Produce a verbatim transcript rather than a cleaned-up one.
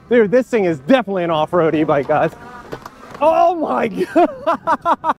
Dude, this thing is definitely an off-road e-bike, guys. Oh my God.